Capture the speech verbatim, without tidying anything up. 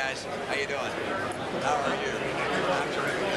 guys. How you doing? How are you? I'm terrific.